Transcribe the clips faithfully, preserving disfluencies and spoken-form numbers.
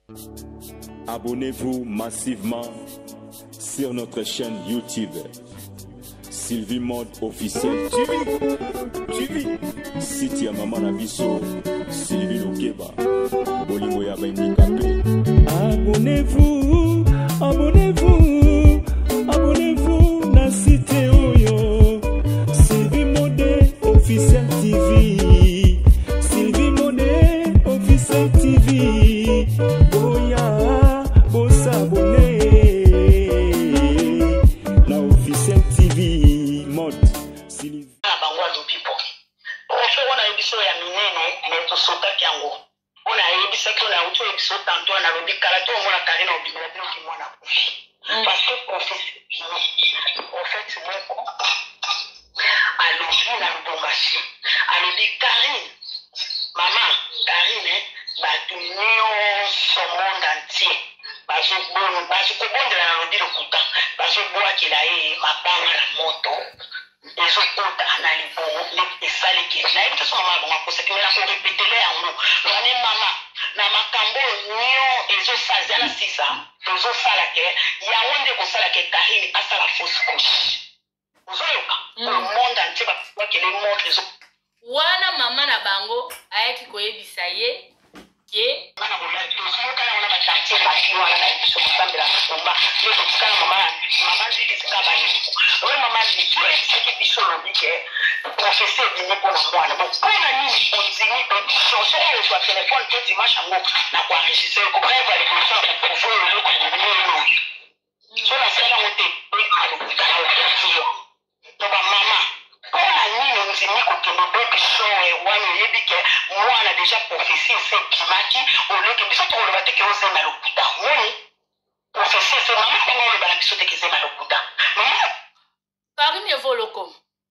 Abonnez-vous massivement sur notre chaîne YouTube. Sylvie Mode officiel T V. T V. Siti ya Mama Nabiso. Sylvie Lokeba. Bolingo ya Handicapé. Abonnez-vous. Abonnez-vous. Abonnez-vous. Na cité Oyo. Sylvie Mode officiel T V. Sylvie Mode officiel T V. Oya. Bossa abonné. La officiel T V. Mode Sylvie. Bangwa do people. Profe wana ebiso ya minene meto sota kyango. Ona ebisa ko na uto ebiso tanto na lobi kala to mona kari na obimela bino ki mona kufi. Parce que profe en fait mon alobi na ndomasi. Alobi Karine. Maman, Karine ba tunio so monde entier. Bazo bon, bazo ko bondela na lobi lokuta. Bazo boa kila e mabanga la moto. Les autres analysent les salles qui sont là. Ils sont maman bon parce que là on répète les en nous. On est maman. Na makambo nio ezo saza la sisa. Ezo sala ke ya wonde ko sala ke Karine asa la fausse couche. Uzoyoka. Le monde entier va voir que les montres les autres. Wana mama na bango ayaki koyebisa ye ke Mana bona tuzo kala ona batati ba kiwa na biso kutambela komba. Le kukala mama mama ndiki sikaba ni. Oui, maman, je suis ce qui dit sur le bic, professeur de niveau pour moi. Donc, quand on a mis on dit, on se reçoit le téléphone, tout dimanche, on a quoi enregistré, on va aller pour ça, pour voir le look, on est sur la scène, on était, donc, maman, quand on a mis on dit, que le bébé show et one, il dit que moi, on a déjà professé, c'est qui m'a dit, au lieu que, bisous, on va te que vous aimez le coup d'arrêt, professeur, c'est maman, comment on va la bisous, te que vous aimez le coup d'arrêt. Maman, Karine evoloko.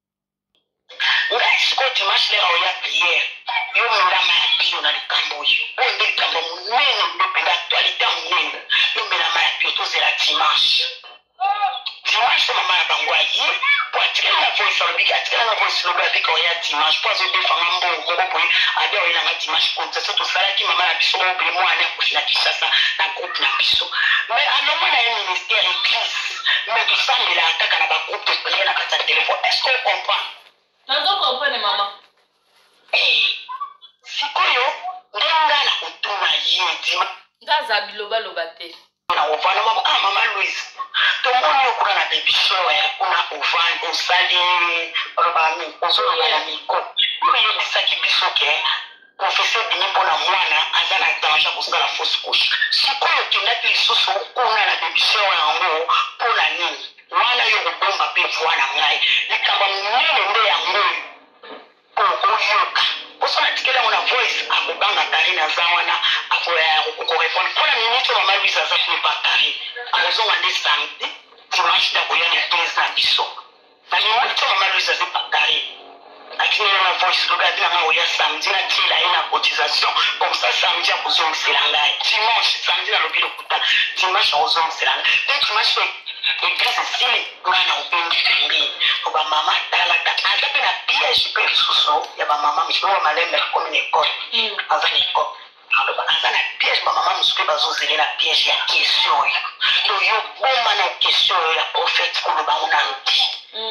Ngai siko dimanche leo ya prière. Yo murama ya pio na likambo yo. Onde likambo munene mbepe d'actualité munene. Yo murama ya pio to zela dimanche. Dimanche mama ya bangwa yi. Pour attirer la voix sur le bic, attirer la voix sur le bic quand il y a dimanche. Pour zo défendre mon gros pour aller au ina dimanche comme ça tout ça là qui mama na biso mo bele mo ana kushina kisasa na groupe na biso. Mais alors na un ministère église. Mais tout ça il a attaqué na ba groupe de prière na kata téléphone. Est-ce qu'on comprend? Nazo comprendre maman. Eh. Sikoyo ndenga na kutuma yindi. Ngaza biloba loba te. Na ovana mama ah mama Louise. Tomoni okuna na baby shower kuna ovana osali robami osolo ya miko. Yo bisaki bisoke. Professeur bini pona mwana azana danger pour la fausse couche. Sikoyo kenda lisusu kuna na baby shower yango pona nini? Mwana yo bomba pe vwana ngai. Likamba munene nde yango. Oyoka. Osona tikela ona voice akubanga Karine zawana akoya kukorepond. Kona minute mama Louise azafu pa Karine. Azo ngande samedi. Dimanche da koya ni twins na biso. Na minute mama Louise azafu pa Karine. Akini na voice loga dina nga oya samedi na tila ina cotisation. Comme ça samedi akuzonga selanga. Dimanche samedi na lobilo kuta. Dimanche akuzonga selanga. Donc dimanche église sili ngana upendi pembe. Oba mama tala ta azape na piège pe suso ya ba mama mishwa malembe comme une école. Azana école. Alors azana piège ba mama mishwa bazo zele na piège ya question. Donc yo bomba na question ya prophète ko ba ona nti.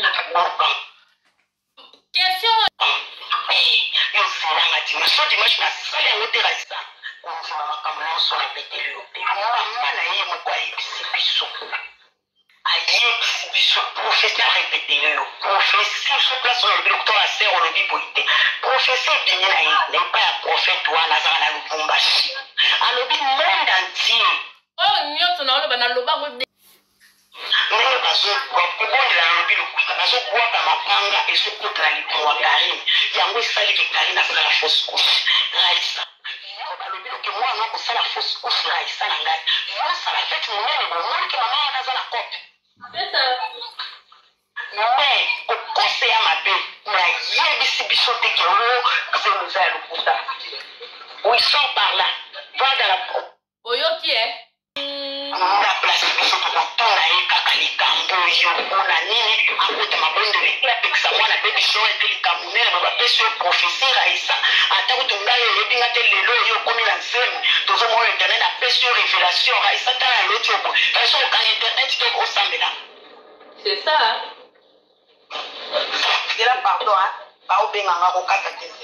Question. Eh, yo selanga dimanche dimanche na sala ya hotelasa. On mama kamla so répéter le pe. Mama na ye mo kwa ibisi biso. Aïe, je professeur répété, professeur sur place, on a le docteur à serre, on a dit boité. Professeur de Nina, n'est pas un prophète ou un azar à l'Ubumbashi. À l'obi monde entier. Oh, nyoto na oloba na loba mo de. Nene bazo, kwa bonde la lobi lokuta, bazo kwa kama panga, ezo kuta na likumwa Karine. Yango sali ke Karine a la fausse couche. Raisa. Balobi loki mwa nako sala fausse couche Raisa na ngai. Yo sala fête munene, bon, ke mama wana za na kope. C'est ça. Mais au conseil à ma belle, on a hier ici bichoté qui c'est nous a le pouta. Où ils sont par là. Va dans la Oyo qui est? La place bichoté pour tout la écaka les cambo yo on a nini à côté ma bonne de l'éclat avec ça moi la baby show et les camounais la baba pèse professeur Aïssa à ta route on a eu le binga tel le yo comme la scène dans un moment internet la sur révélation Raissa tala l'autre bout parce qu'on gagne internet donc au samedi. C'est ça. Hein? C'est là pardon hein. Pas au benganga au kata tese.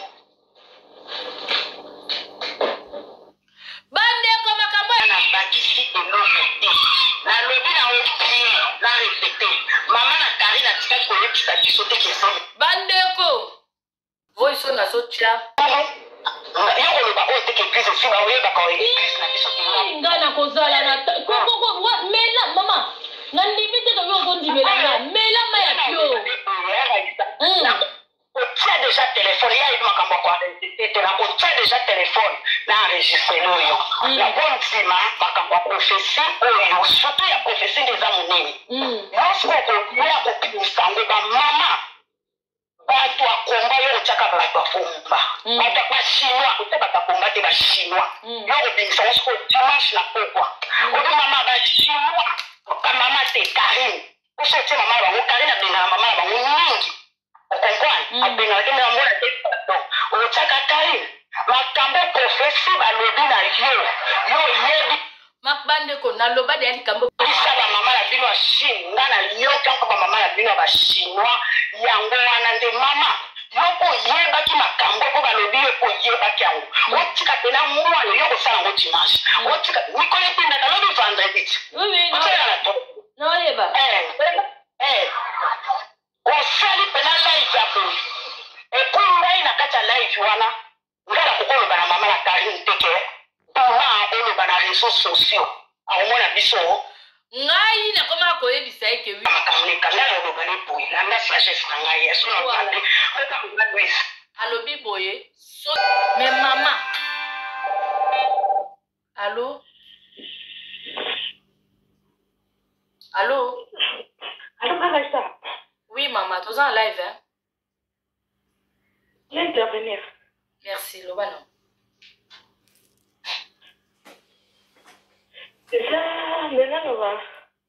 Bande comme makambo na bakisi eloko na lobi na opie na répété maman na tari na tika koyebisa biso te question bandeko voice na so tia yo koloba oyo teke église osi baoyebaka église na biso nga na kozala na koko mela mama na ndimi te koyo okondimela nga mela ma ya pio otia déjà téléphone ya yebi makambo ya koenregistre otia déjà téléphone na enregistre oyo na bontima makambo ya prophétie oyo surtout ya prophétie nde eza monene nyonso okoya kopimisa yango bamama bato akomba yo otiaka bato akomba bato bachinois ote bato akomba te bachinois yo kobimisa ngo siko dimanche na pokwa ote mama bachinois bamama te karine oso otie mama na bango karine abengana mama na bango mingi okomprendre abengana te mena mona te pardon otiaka karine makambo prophétie balobi na yo yo yebi makbandeko naloba de ya likambo bisa bamama na bino ya chine nga na yoka mpo bamama na bino ya bachinois yango wana nde mama yoko oyebaki makambo mpo balobi yo koyebaki yango otika pena mwana yo kosala yango dimanche otika mikolo epindaka lobi vendredi otikaka na to noyeba osali pena live ya boye epo ngai na kati ya live wana ngai na kokoloba na mama na karine teke mpona oloba na réseaux sociaux aomona biso ngai nakoma koyebisa eke wi makamleka ngai oloba ne boye landa sagesse na ngai yaso na ngai okamona Louise alobi boye so mais mama allô allô allô Raissa. Oui maman tu es en live hein. Viens intervenir. Merci Lobano. Déjà, maintenant, on va.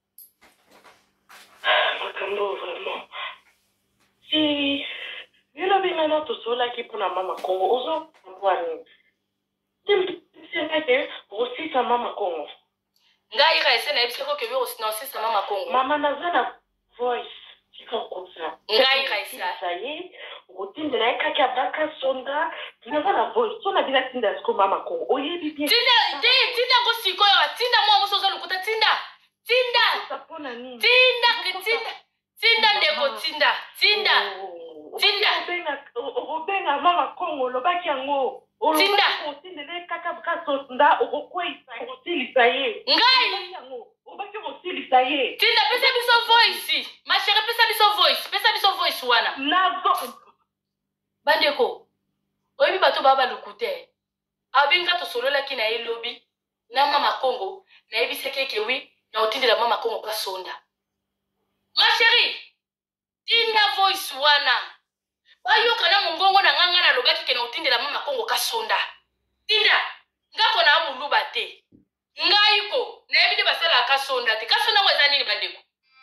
Makambo, vraiment. Si. Je l'ai vu maintenant tout seul qui prend la maman Congo. Ozo, on voit. C'est vrai que aussi sa maman Congo. Ngai Raissa na ebiseko ke bi aussi na aussi sa maman Congo. Maman Nazana voice. Tu comprends comme ça. Ngai Raissa. Ça y est. Routine de la kaka baka sonda. Tu n'as pas la voice. On a bien tinda ce que maman Congo. Oye, bien. Tinda, tinda go siko ya tinda mo moso za lukuta tinda. Tinda. Tinda ke tinda. Tinda ndeko tinda. Tinda. Tinda. Obenga mama Congo lo baki yango. Tinda. Tinda le kaka baka sonda okokwisa otilisa ye. Ngai. Obaki otilisa ye. Tinda pesa biso voice. Ma chérie pesa biso voice. Pesa biso voice wana. Nazo. Bandeko. Oyebi bato baba lukute. Abinga to solola ki na ye lobi na mama Congo na yebiseke ke wi na otindela mama Congo ka sonda. Ma chérie, tinda voice wana. Bayoka na mungongo na nganga na lobaki ke na otindela mama Congo ka sonda. Tinda, ngako na amuluba te. Ngaiko, na yebide basala ka sonda te. Ka sonda ngweza nini bandeko?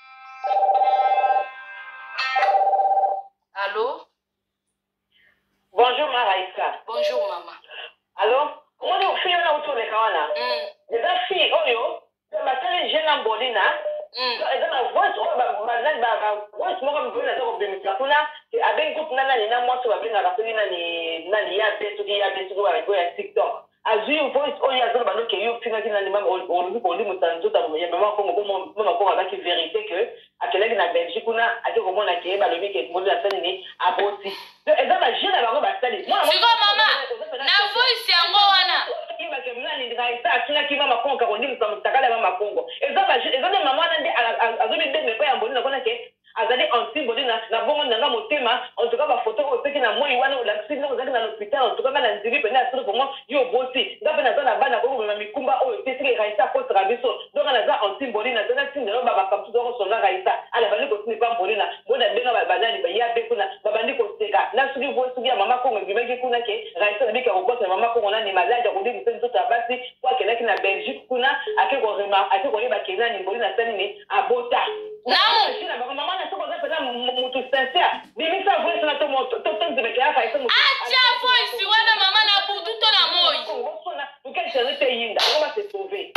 Allô? Bonjour Raissa. Bonjour maman. Allô? Comment est-ce que vous autour de Kawana? Des filles, oyo, c'est jeune en Bolina. Et dans la voix, on va maintenant, bah, voix, moi comme vous l'avez obtenu, ça kuna, c'est avec groupe nana ni na moi sur la peine à la peine nani nani ya peine tout qui ya peine tout avec quoi TikTok. Azui voice oyo ya zona bano ke yo finga kina ni mama on on on dit mutanzo ta ya mama comme comme mama comme avec vérité que à quelle na Belgique kuna a dit comment na ke ba lobi ke mo la scène ni aboti. Et dans la jeune là ba sali. Moi maman. Na voice yango wana. Kiba ke mnani Raissa akina kiba makongo ka kondi mutakala mama Congo. Et dans la et dans la maman nande azobi de me pa ya mboni na kona ke azali anti body na na bongo nanga motema en tout cas ba photo o peki na moi wana la ksi na ozali na l'hôpital en tout cas na nziri pe na solo bongo yo bosi ngape na zana bana ko na mikumba o te tike Raissa ko trabiso donc na za anti body na zana tinde ba ba kaptu do so na Raissa ala bali ko tini pa body na bona benga ba bazali ba ya be kuna ba bandi ko seka na sugi voice ya mama ko ngibeki kuna ke Raissa bika ko bosa mama ko na ni malade ko ndi mtendo ta basi kwa kelaki na Belgique kuna ake ko rema ake ko yeba kena ni body na sani ni abota Namu. Shina ba mama na soko za pesa mutu sincere. Bibi sa voice na to moto to to zibeke ya Raissa mutu. Acha voice wana mama na butu to na moi. Ngosona ukesha rete yinda. Ngoma se sauver.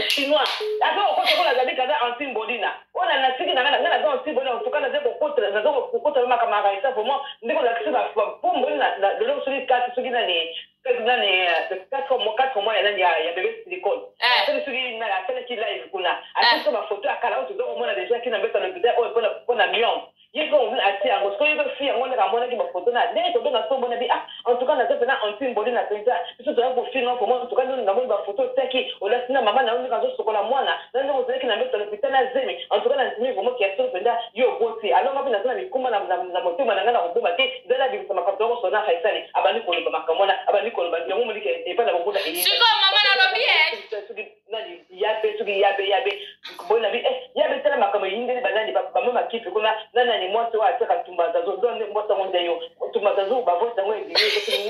chinois après okota ko la kaza antimbodina ona na siki na ngana ngana za antimbodina okana za kokota na za kokota ma kama raisa pour moi ndiko la kisa pour moi na de l'eau sur les quatre sur les quatre mois quatre mois ya ya bébé silicone après sur na la tele qui live kuna après sur ma photo à kala tu dois au moins déjà qui na beta le bidé oh pour pour na million yego on a tia ngo ko yego fi on na mona ki ma photo na ndenge to na so mona bi ah en tout cas na tena antimbodina penta ça doit pour film pour moi en tout cas nous na mona photo teki ola sina mama na on ka sokola mwana ndio ngo zeki na beta le bidé na zemi en tout cas na zemi vraiment qui a sur penda yo boti alors ngapi na tena mikuma na na motema na ngana kuboma ke zela bi sama ka to so na haisani abani ko ba makamona abani ko ba ndio muli ke pa na ngoda e siko mama na lobi eh nani yabe tuki yabe yabe bona bi eh yabe tena makamo yinde banani ba mama kipi kuna nana ni moto wa tsaka tumbaza zo zo moto ngonde yo tumbaza zo ba vota ngwe bi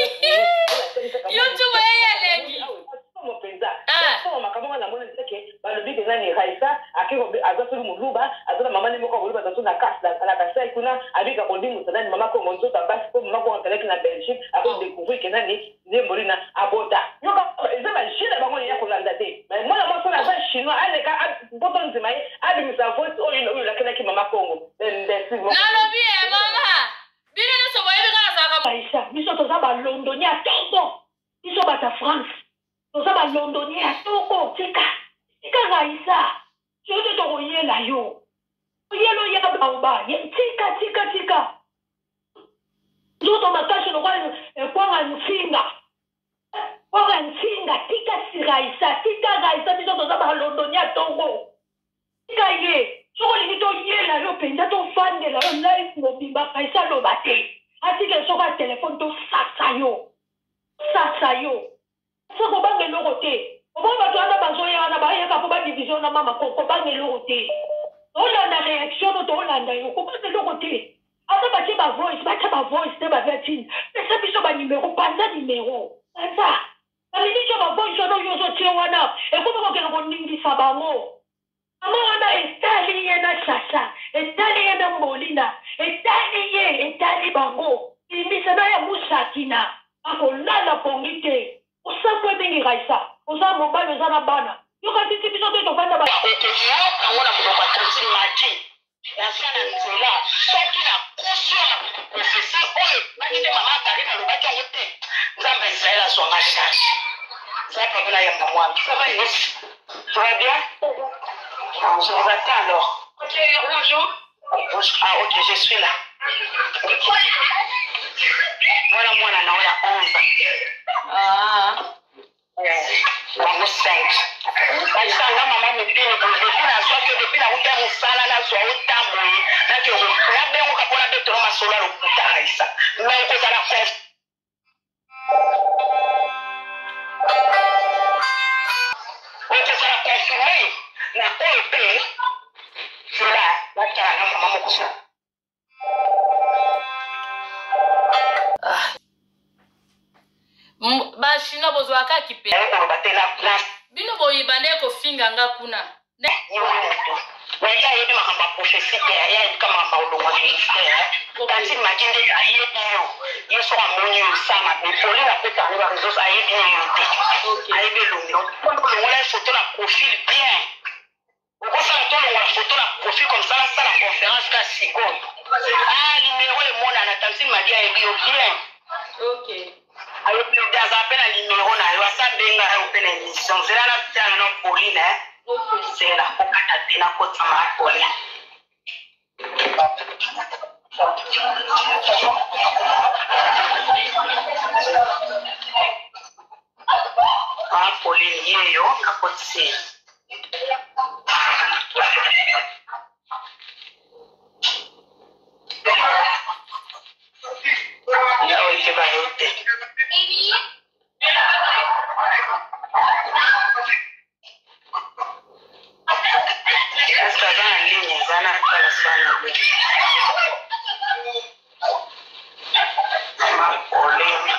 YouTube yeye lengi mo penza so makamo na mona tseke ba lobi ke nani Raisa akiko azatulu muluba azala mama ni moko muluba zato na kasa na kasa kuna abika kondimu sana mama ko ngonzo tabasi ko mama ko nteleki na Belgique ako découvrir ke nani Zemborina abota yoka ezaba shina bango ya kolanda te mais mona mo so na za chinois ale ka boton nzima abi misavote o yino la kana ki mama Congo ndesi nalobi e mama bino ne so boyebi kana saka Raisa biso toza ba londonia tongo biso bata France toza ba londonia tongo tika tika Raisa jote to koyela yo yelo ya baoba tika tika tika zoto matashi no kwa kwa nsinga kwa nsinga tika si Raisa tika Raisa biso toza ba londonia tongo tika ye soko lito yela yo penda to fandela yo live mobimba Raisa lo bate atike soka telefone to sasa yo sasa yo soko bange loko te obo bato ana bazoya na bayeka po ba division na mama ko bange loko te olanda réaction to olanda yo ko bange loko te ata ba ba voice ba ba voice te ba vertine pesa biso ba numéro panza numéro panza ali biso ba voice no yo so tie wana e ko ko ke ko ningi sabango ama wana estali yena sasa estali yena molina estali ye estali bango imisana ya musakina akolala pongite osakwe mingi Raisa oza mobile oza na bana yoka titi biso te tofanda ba okoyoka ngona muloba kasi mati nasana nzela soki na kusio na profesi oyo nakite mama akarina lobaki yango te nzambe israel azwanga charge nzapa mpona yamba mwami ça va yes ça va bien je vous attends alors ok bonjour ah ok je suis là voilà mwana na oya onze ah bango cinq basanga mama mobini depuis nazwaki depuis nauta mosala nazwa otamboye naki nabengoka mpona betolo masolo ya lokuta Raisa me okozala conf okozala confirme na oyo mpe zela batala na mama mokoso bashino bozwaka kipe bino boyiba nde kofinga nga kuna mais ya yebi makambo ya profesi te ya yebi kama makambo olongo ministère kasi maki nde ayebi yo ye soki amoni yo osama poli na kota yango bareseau ayebi yo te ayebi elongo olongola ye photo na profil bien okosala tolongola photo na profil comme ça nasala conférence ka sikoyo ah numéro emonana tantine madi ayebi yo bien ayebi yo aza mpe na numéro na yo asabenga yo mpe na émission zela na tiana na pauline zela kokata te na kotama ya pauline ah pauline yeyo nakotisi yawe ikeba yo te est-ce que aza na ligne eza na tala sana le mama pauline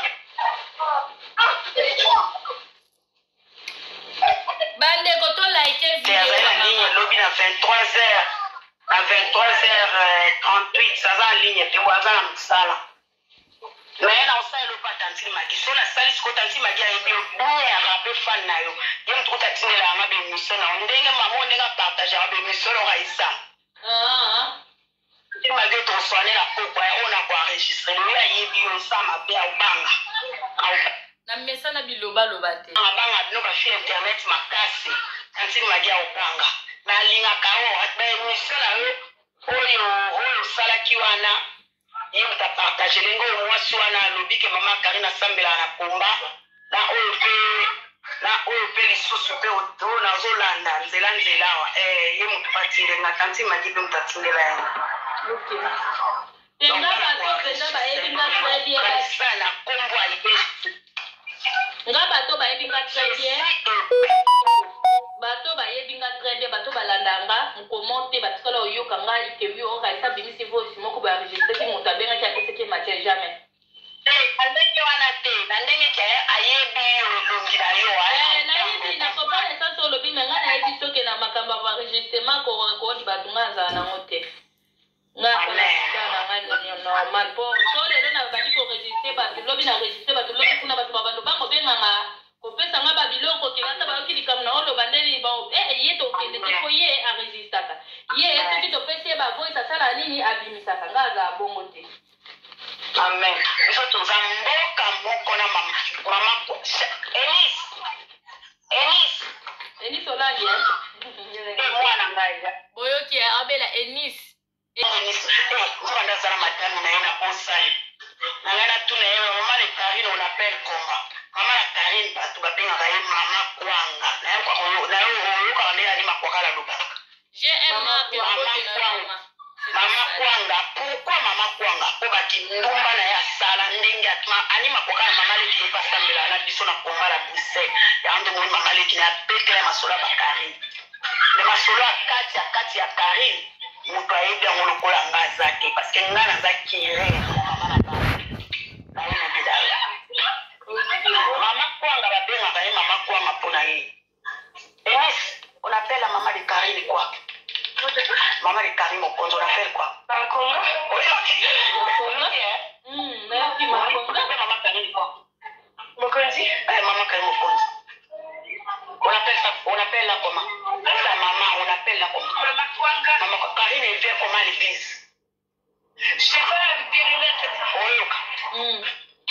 bandeko to like video aza na ligne elobi na vingt-trois heures à vingt-trois heures trente-huit aza na ligne te bo aza na mosala mais na osala elobi atantile madi iso na sali siko tanti magia yebi bien ya rapé fan na yo yem to tatindela nga be mission na ndenge mama ndenge partage ya be mission lo Raissa ah ti magia to soane la poko ya ona ko enregistrer lo ya yebi yo sa mabe ya banga na mesa na biloba loba te abanga bino ba fi internet makasi tanti magia obanga na linga kawo atbe mission na yo oyo oyo sala kiwana ye muta partage lengo mwasi wana lobi ke mama Karina sambela na komba na oyo pe na oyo pe lisusu pe oto na zolanda nzela nzela wa eh ye mutu patinde na tanti majibe mutatindela yango okay tenga bato pesa ba ebinga très bien ba na kombo aibe nga bato ba ebinga très bien bato ba yebinga très bien bato balandanga mukomonte batikala oyoka ngai ke wi o Raissa bimisi voice moko ba enregistrer ki muta benga ki akese ki match jamais eh andenge wana te andenge ke ayebi olongi na yo eh na yebi na ko ba esa solo bi menga na yebi soke na makamba ba enregistrement ko ko di batunga za na mote nga ko na sana ngai normal po so le na ba di ko enregistrer ba lobi na enregistrer ba lobi kuna ba ba ba mo benga nga kopesa nga babiloko kilata bayokili kam na olo bandeli ba eh ye to kende ko ye enregistraka ye soki to pese ba voice asala nini abimisaka nga za bongo te amen iso to zamboka moko na mama mama Enis Enis Enis olali eh mwana ngai boyoki abela Enis Enis eh nganda sana matani na ina konsali na ngana tuna yewe mama le Karine on appelle comment mama la Karine batu bapenga ba mama kwanga na yo kwa na yo kwa nela ni makwakala luka J M A pe mbote na mama mama kwanga pourquoi mama kwanga ko bakindumba na ya sala ndenge atma ani makwakala mama le ki pa sambela na biso na kombala bise ya ndo mo mama le ki na pekela masola ba Karine le masola kati ya kati ya Karine mutu ayebi yango lokola nga zake parce que nga naza kire mama na ba na ina bidala mama kwanga babengaka ye mama kwanga mpona ye Enis on appelle la maman de Karine quoi maman de Karine Mokonzo on appelle quoi Makonga Makonga hum merci Makonga maman Karine quoi Mokonzi eh maman Karine Mokonzo on appelle ça on appelle la comment sa maman on appelle la comment maman kwanga maman Karine elle vient comment l'église je sais pas un périmètre oyoka hum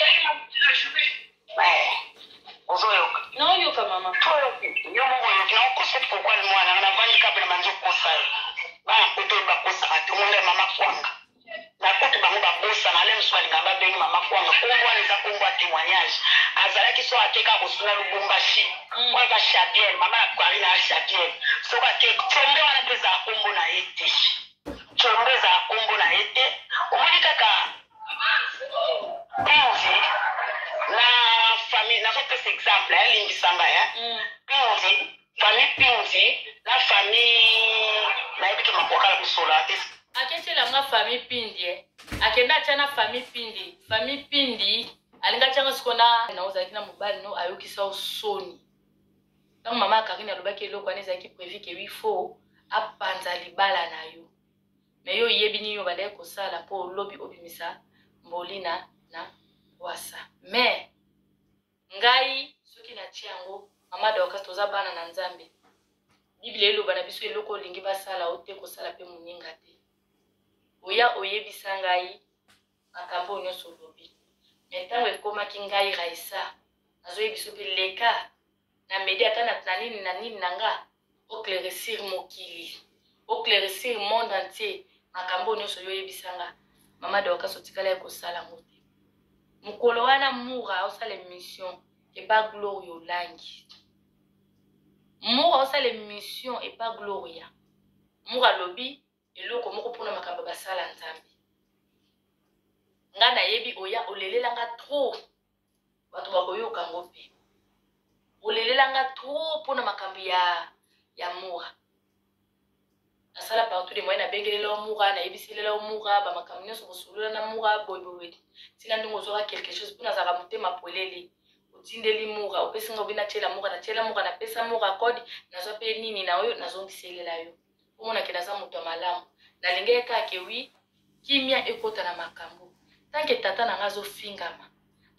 ouais ozoyoka non yoka mama yo moko yoki na okosa pourquoi le mwana na vandi kabela manzo kosa bana koto ba kosa ati monde mama kwanga na koto bango ba kosa na le mswali ngamba bengi mama kwanga kombo aneza kombo a témoignage azalaki so ateka bosuna lubumbashi kwa ba Shabiel mama na Karine na Shabiel so ba ke chombe wana pesa kombo na ete chombe za kombo na ete omoni kaka pinzi na famille na fait exemple hein limbisanga hein pinzi famille pinzi la famille na ebike makwakala busola te aketela nga famille pindi eh akenda tana famille pindi famille pindi alinga tanga sikona na uzaki na mobali no ayokisa usoni donc mama Karine alobaki eloko aneza ki prévu que il faut apanza libala na yo mais yo yebini yo bale ko sala po lobi obimisa mbolina na wasa mais ngai soki na tiango mama da wakati toza bana na Nzambe Biblia eloba na biso eloko lingi basala ote ko sala pe muninga te oya oyebisa ngai makambo nyonso lobi mais tango ekomaki ngai Raissa nazoyebiso pe leka na medi ata na nini na nini nanga oclaircir mokili oclaircir monde entier makambo nyonso yoyebisanga mama da wakati otikala ekosala ngo te mukolo wana mura osala mission et pas gloria olangi mura osala mission et pas gloria mura lobi eloko moko pona makambo basala Nzambe nga na yebi oya olelelanga trop bato bakoyoka ngo pe olelelanga trop pona makambo ya ya mura asala partout de moyens na bengelela mura na yebiselela mura ba makambo nyonso bosulula na mura boyboyedi tina ndingo zoka quelque chose pona zaka motema polele otindeli mura opesinga obina chela mura na chela mura na pesa mura code nazo pe nini na oyo nazongiselela yo omona ke naza moto malamu na lingeka ke wi kimia ekota na makambo tanke tata na ngazo fingama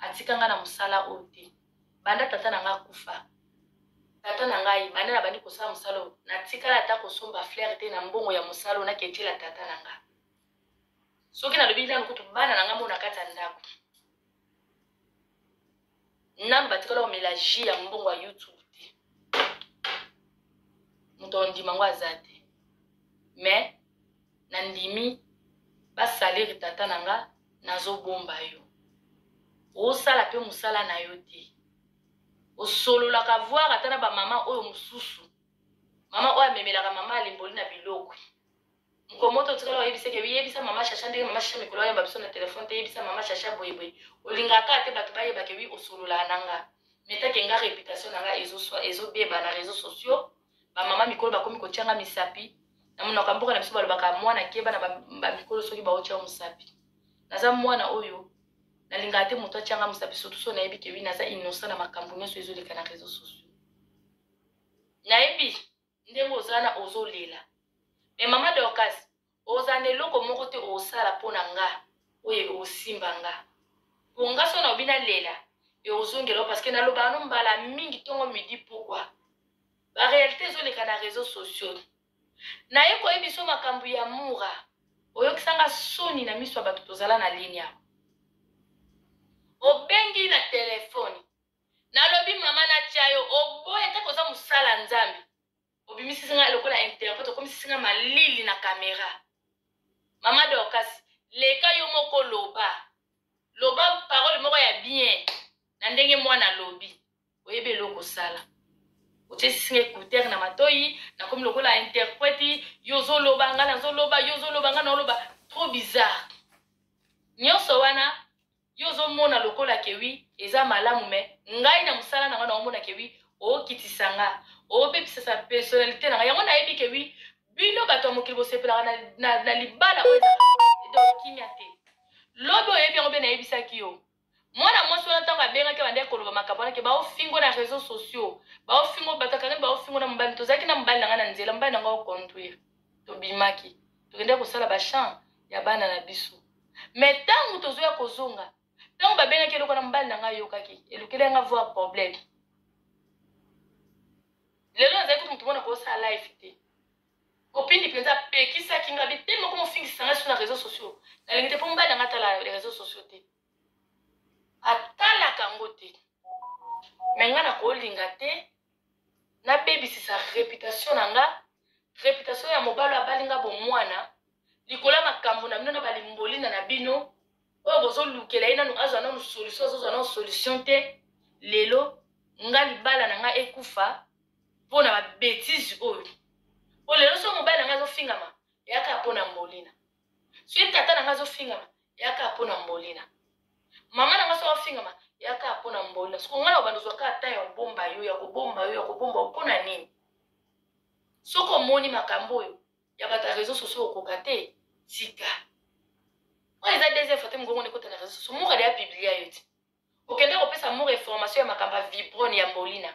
atikanga na musala ote banda tata nanga kufa tata nanga banda na bandi kosala musala na tikala ata kosomba fleur te na mbongo ya musala na ketela tata nanga soki na lobi nanu kutu bana nanga mona kata ndako nanu batikala komela ji ya mbongo ya YouTube te moto ndima ngo aza te me na ndimi basaliri tata nanga nazobomba yo osala pe musala na yo te osololaka voir ata na bamama oyo mosusu mama oyo amemelaka mama alimboli na biloko mkomoto tikala oyebiseke yebisa mama shasha ndenge mama shasha mikolo oyamba biso na telefone te yebisa mama shasha boyeboye olingaka te bato bayebake wi osolola nanga metake nga réputation nanga ezobeba na réseaux sociaux bamama mikolo bakomi kotianga misapi na monoko mboka na biso balobaka mwana keba na bamikolo soki baotia mosapi naza mwana oyo nalingaka te moto atianga mosapi surtout so nayebi ke wi naza innocent na makambo nyonso ezoleka na réseaux sociaux nayebi ndenge ozala ozolela me mama Dorcas oza na eloko moko te osala mpo na nga oyo osimba nga po nga so na obi nalela e ozongela parce que naloba no mbala mingi ntongo midi pourquoi baréalité ezoleka na réseaux sociaux naye koyebi biso makambo ya mura oyokisanga soni na miso ya bato tozala na ligne yao obengi na telefone nalobi mama natia yo oboya te koza mosala nzambe obimisisinga lokola interprète okomisisinga malili na kamera mama Dorcas leka yo moko loba loba parole moko ya bien na ndenge mwana lobi oyebe eloko sala otesisinga écouteur na matoyi nakomi lokola interprète yozoloba nga nazoloba yozoloba nga naoloba trop bizarre nyonso wana yozomona lokola kewi eza malamu me ngai na musala nanga naomona kewi okitisanga opepisa sa personnalité nanga yango nayebi kewi bino bato ya mokili bosepelaka na, na, na libala oyo ezaka kimia te lobi oyebi yango mpe nayebisaki yo mwana mwasi wana ntango abengaki bande koloba makambo wana ke baofingo na réseaux sociaux baofingo bato akangani baofingo na mobali tozalaki na mobali nanga na nzela mobali nanga oconduire tobimaki tokende kosala bachamp ya bana na biso me ntango tozoya kozonga ntango babengaki eloko na mobali nanga ayokaki elukeli yanga voir problème lelo nazali kutu motu mona kosala live te opindi mpenza apekisaki nga bi te moko mofingisanga so na réseaux sociaux nalingi te mpo mobali nanga atala les réseaux sociaux te atalaka yango te me nga na kolinga te nabebisisa réputation na nga réputation ya mobali abalinga bomwana likolo ya makambo na bino na balimbolina na bino oyo bozolukela ye nanu azwa nanu solution azozwa nanu solution te lelo nga libala na nga ekufa mpo na babétise oyo po lelo so mobali na nga azofingama yaka mpo na mbolina soki tata na nga azofingama yaka mpo na mbolina mama na nga so afingama yaka mpo na mbolina soko nga na obandozwaka ata ya kobomba yo ya kobomba yo ya kobomba mpo na nini soko omoni makambo oyo ya bato ya réseaux sociaux okoka te tika oyo eza deuxième fois te mongongo nekota na réseaux sociaux moko ya biblia yo ti okende kopesa moko information ya makambo ya vibrone ya mbolina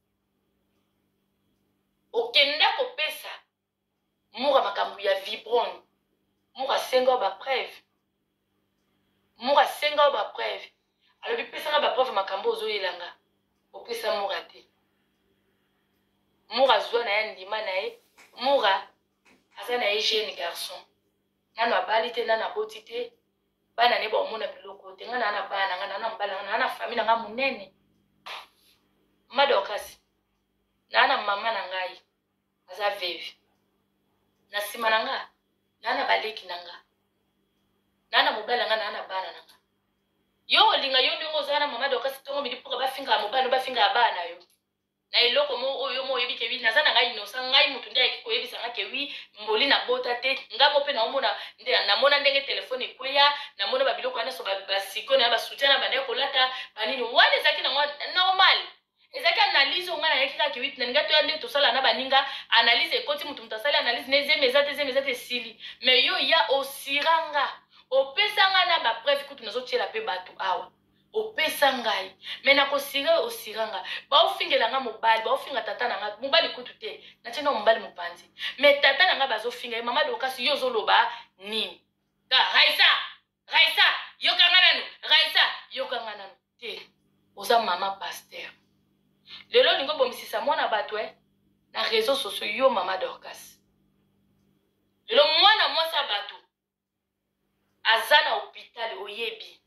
okenda kopesa moko makambo ya vibrone moko asenga bapreuve moko asenga bapreuve alobi pesanga bapreuve makambo ozoyelanga opesa moko te moko azwa na ye ndima na ye moko aza na ye jeune garçon nano abali te nano aboti te bana ne baomona biloko te nga na bana nga na mbala nga na famille nga munene Mama Dorcas na mama na ngai aza veve na sima na nga na baleki na nga na mobali nga na bana na nga yo linga yo ndingo zana Mama Dorcas tongo midi pour ba finga mobali ba finga bana yo na iloko mo oyo mo yebi ke wi nazana ngai inosa ngai mutu ndai ko yebisa nga ke wi mboli na bota te ngamo pe na omona nde na mona ndenge telefone kweya na mona babiloko ana so ba siko na ba soutien na bande ko lata banini wale zaki na normal ezaki analyse nga na yekika ke wi na ngato ya nde to sala na baninga analyse ekoti mutu mutasala analyse neze mezate ze mezate sili me yo ya osiranga opesanga na ba preuve kutu nazo tiela pe batu awa opesa ngai mena kosira osiranga ba ofingela nga mobali ba ofinga tata na nga mobali kutu te na tena mobali mopanzi me tata na nga bazo finga Mama Dorcas yo zoloba nini ka Raisa Raisa yokanga nanu Raisa yokanga nanu te oza mama pasteur lelo lingo bomisisa mwana bato eh na réseaux sociaux yo mama Dorcas lelo mwana mwasa bato aza na hôpital oyebi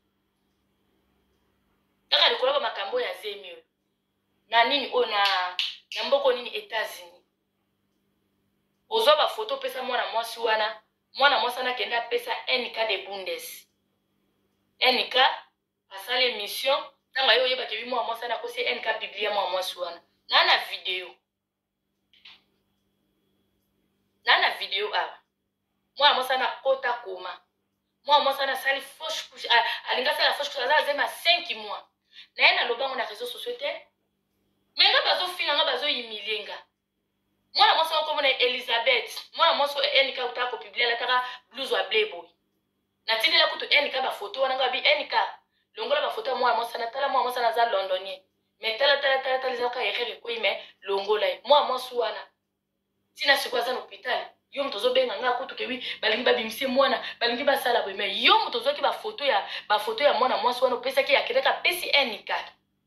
kaka likolo makambo ya zemi na nini ona na mboko nini États-Unis ozwa ba photo pesa mwana mwasi wana mwana mwasi na kenda pesa N K de Bundes N K asale mission tanga yo yeba ke mwana mwasi na kosi N K biblia mwana mwasi wana na na video na na video aba mwana mwasi na kota koma mwana mwasi na sali fausse couche alinga sala fausse couche za zema cinq mois na yana lobango na réseaux sociaux te menga bazo fina nga bazo yimilenga mwana mwasi wako mona Elizabeth mwana mwasi N K utako publier la taka blues wa Playboy na tindela kutu N K ba photo wana ngabi N K longola ba photo mwana mwasi na tala mwana mwasi na za londonien mais tala tala tala tala zaka yekere ko ime longola mwana mwasi wana tina sikwaza na hôpital yo mtozo benga nga kutu kewi balingi babimisi mwana balingi basala bo mais yo mtozo ki ba photo ya ba photo ya mwana mwasi wana pesa ki yakeka pesi N K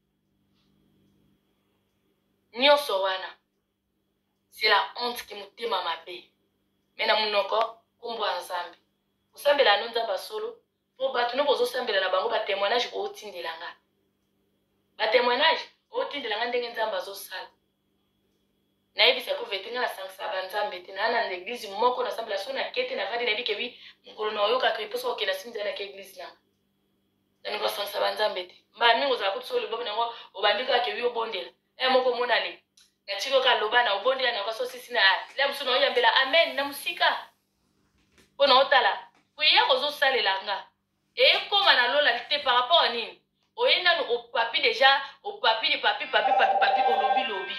nyonso wana c'est la honte qui mutema mabe mena munoko kombo nzambe osambela no nzamba solo po batu no bozo sambela na bango ba témoignage ko otindelanga ba témoignage otindelanga ndenge nzamba zo sala na yebisa ko vetenga na sangsa banzambe tina na l'église moko na sambela so na kete na vadi na bike bi mukolo na oyoka ko iposo ko na simza na ke église na na ngo sangsa banzambe ti mba mingo za kutu solo bobo na ngo obandika ke wi obondela e moko mona le na chiko ka loba na obondela na kwa so sisi na la musu na oyambela amen na musika pona otala kuya ko zo salela nga e koma na lola te par rapport à nini oyenda no au papi déjà au papi de papi papi papi papi au lobby lobby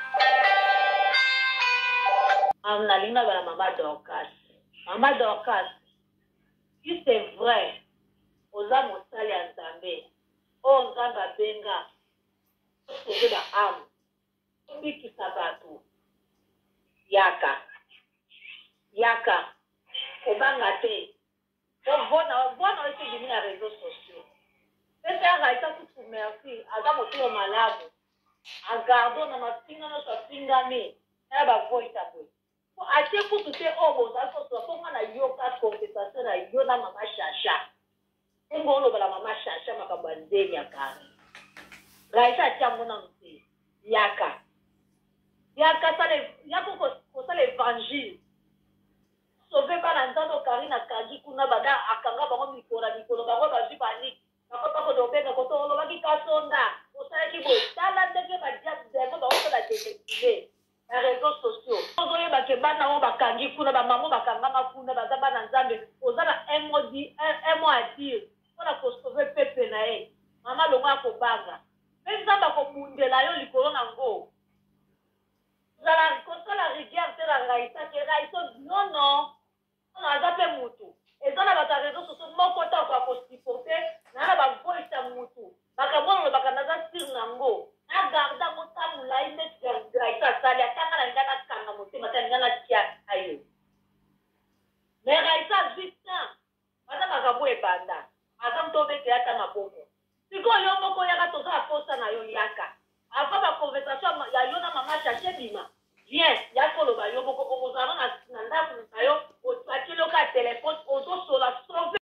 am na linga bana mama Dorcas mama Dorcas si c'est vrai oza mosali ya nzambe o nzambe abenga sauver la âme obikisa bato yaka yaka obanga te obona obona esi bimi na réseaux sociaux pese araita kutu merci aza motio malamu agardo na mafinga nyonso afingami na bavoita boye po atie kutu te oyo bozali kosola mpo nga na yoka conversation na yo na mama Chacha ngongo olobela mama Chacha makambo ya nzeli ya kari raisa atia yango nanu te yaka yaka yaka kosala évangile sauve bana nzambe Karine akangi kuna bada akanga bango mikolo mikolo bango bazwi baniki bakota kodobenga koto olobaki kasonda osalaki boye tala ndenge badiabango baosala détective na réseaux sociaux ozoyebake bana oyo bakangi kuna bamamo bakangama kuna baza bana nzambe oza na un mot à dire mpona kosauve pepe na ye mama longo ya kobanga mpe nzambe akobundela yo likolo nango ozala kosala rigueur te na raisa ke raisa nono ono aza mpe mutu eza na bato ya réseaux sociaux moko te akoka kosiporte na na bavoice ya mutu makambo oyo olobaka naza sire nango nagarda motamolai neti raisa asali atanga na linga nakanga motema ta linga natia ayo mais raisa azwi temps baza makambo ebanda aza moto obeke ata maboko sikoyo yo moko yaka toza aposa na yo yaka ava baconversation ya yo na mama Chacha bima bien ya koloba yo moko okozala na ndako na yo atiloka telefone ozosola sauve